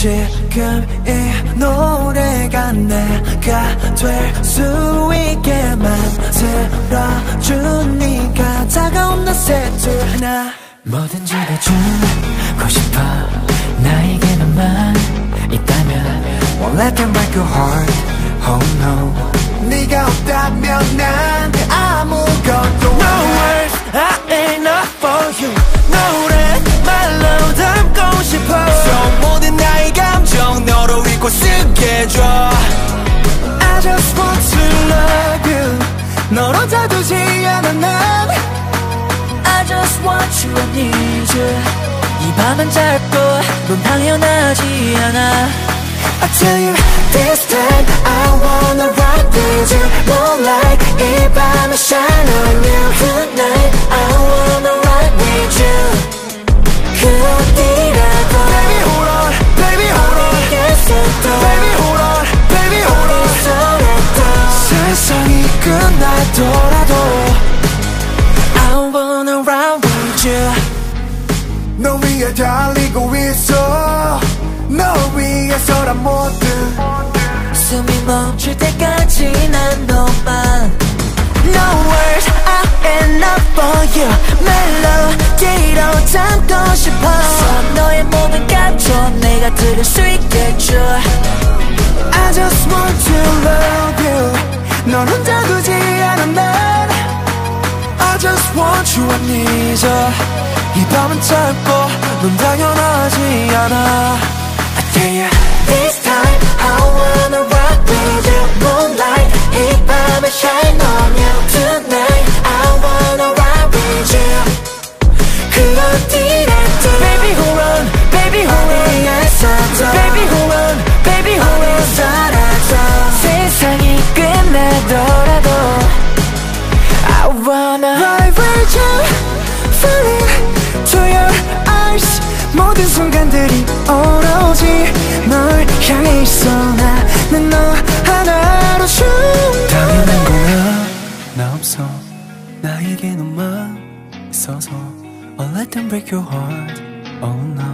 지금 이 노래가 내가 될 수 있게 만들어준 네가 다가온 낮새 하나 뭐든지 다 주고 싶어 나에게 너만 있다면 Won't let them break your heart, oh no 네가 없다면 난 아무것도 No words, I ain't enough for you 노래 말로 담고 싶어 So 모든 나의 감정 너로 읽고 쓰게 해줘 I just want to love you 널 혼자 두지 않아 난 I just want you, I need you 이 밤은 짧고 넌 당연하지 않아 I tell you this time I wanna ride with you Moonlight 이 밤에 shine on you Tonight I wanna ride with you 그 어디라도 Baby hold on, baby hold on 어디에서도 Baby hold on, baby hold on 어디서라도 세상이 끝나더라도 I wanna ride with you 너 위에 달리고 있어 너 위해서란 뭐든 숨이 멈출 때까지 난 너만 No words are enough for you 멜로디로 담고 싶어 너의 모든 감정 내가 들을 수 있게 해줘 I just want to love you 널 혼자 두지 않아 난 I just want you I need you 이 밤은 짧고 넌 당연하지 않아 I tell you this time I wanna rock with you Moonlight 이 밤에 shine on you Tonight I wanna rock with you 그 어디라도 Baby hold on, baby hold on 어디에서도 Baby hold on, baby hold on 어디서라도 세상이 끝나더라도 I wanna ride with you Falling to your eyes 모든 순간들이 오로지 널 향해 있어 나는 너 하나로 춤 당연한 거야 나 없어 나에게 너만 있어서 I'll let them break your heart Oh no